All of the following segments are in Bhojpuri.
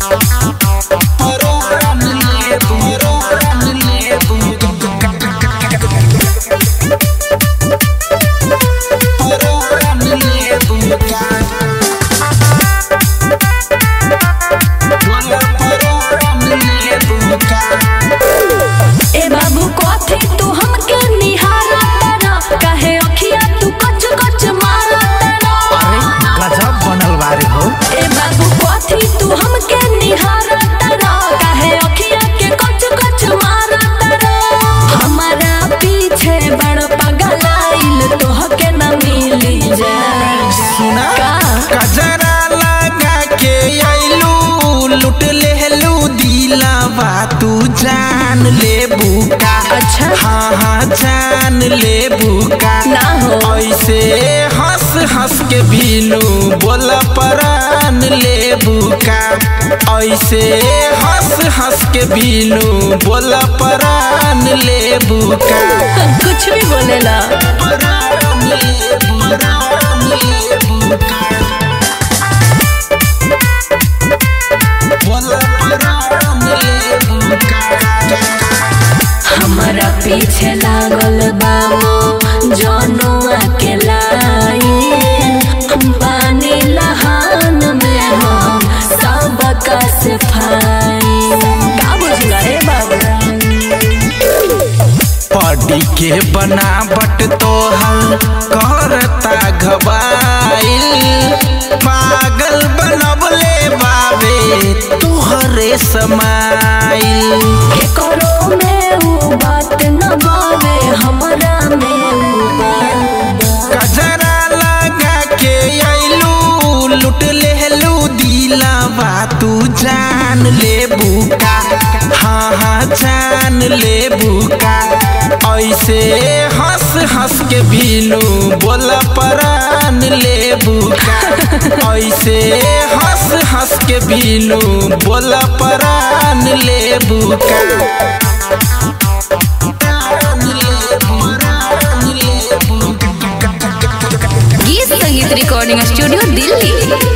तू जान ले बुका। अच्छा हाँ जान ले बुका ना हो ऐसे हंस हंस के बीनू बोल परान ले बुका। ऐसे हंस हंस के बीनू बोल परान ले बुका। कुछ भी बोलेला परान ले बुका। हमारा पीछे लागल बाबू जनुआ के लाइन पानी लहान में हम सबका सफाई का बुझला रे बाबू। पड़ी के बनावट तोहर करता घबाइल पागल बनबले बाबे तुहरे समाइल। करो में वो बात न बावे हमरा में गजरा लगा के आइलू लुट लेलू दिलावा तू जान ले बुका। हाँ जान ले बुका ऐसे हंस हंस के बीनू बोल परान ले बुका। ऐसे हंस हंस के बीनू बोल परान ले बुका। गीत संगीत रिकॉर्डिंग स्टूडियो दिल्ली।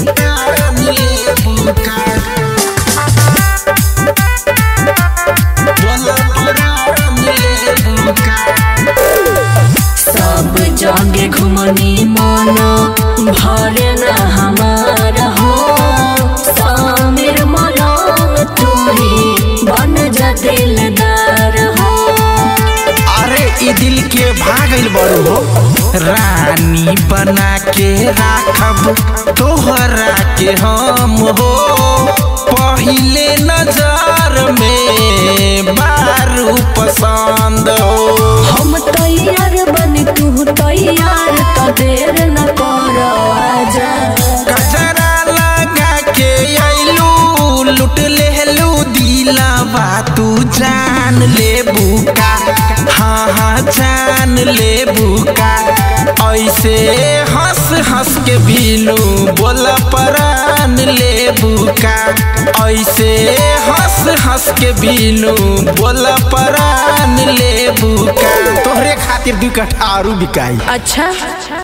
सब जगह घुमनी मनो भरे न हमारा हो सामिर मनो तू ही बन जा दिलदार हो। अरे ई दिल के भागल बड़ू हो रानी बना के राखब तोहरा के हम हो। पहले नजर में बारू पसंद हो। हम तैयार बनी तू तैयार तो देर न करो आजा। गजरा लगा के आइलू लुट लेलू दिलावा तू जान ले बुका। हाँ जान ले बुका ऐसे हंस हंस के बीनू बोल परान ले बुका। ऐसे हंस हंस के बीनू बोल परान ले बुका। तोहरे खातिर 2 कट्ठा आरू बिकाई। अच्छा।